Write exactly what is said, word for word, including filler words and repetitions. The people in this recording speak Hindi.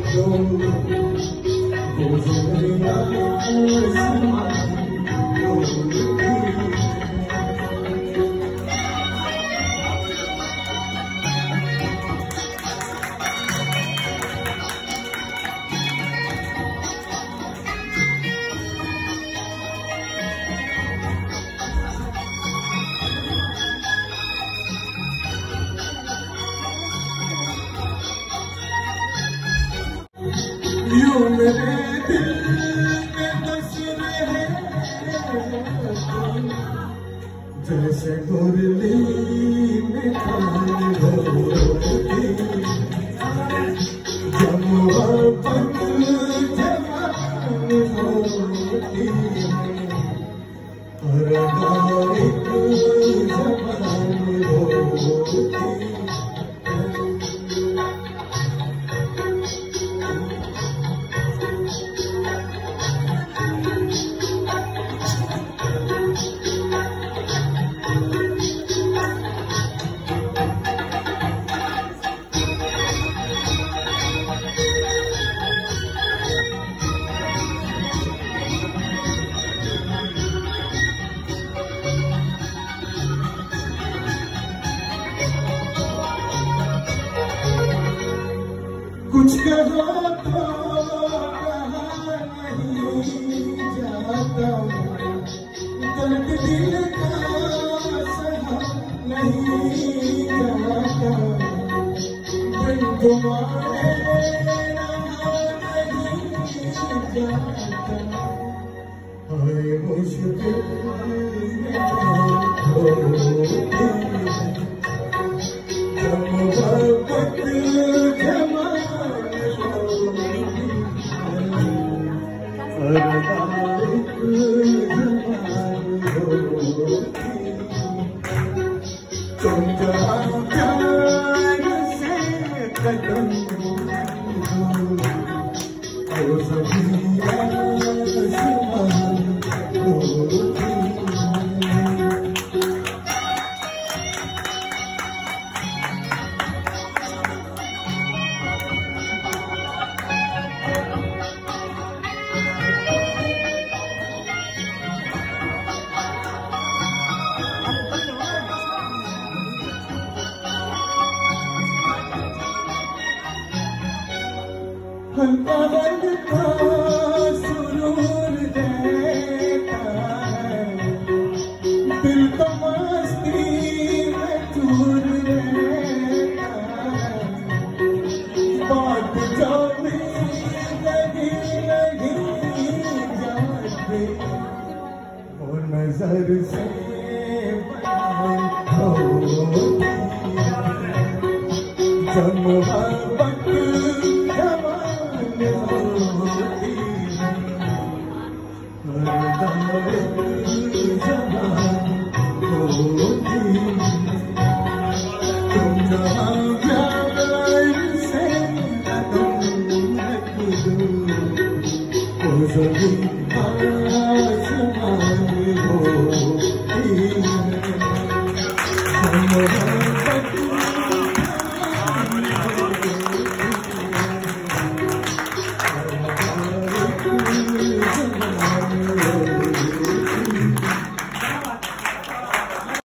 यूं मेरे दिल में बस रहे जैसे मुरली में तान होती, जब मोहब्बत जवान होती और एक जवान होती। कुछ कहो तो कहा नहीं जाता, दर्द दिल का सहा नहीं जाता, बिन तुम्हारे रहा नहीं जाता, हाय मुश्किल होती जब मोहब्बत तुम जहाँ प्यार से कदम हो सभी हल्का हल्का सुरूर देता है, दिल तो मस्ती में चूर देता है, बात जो भी लगी लगी जाती वो नजर से होती, जब मोहब्बत तुम जहाँ प्यार से कदम रख दो, वो सभी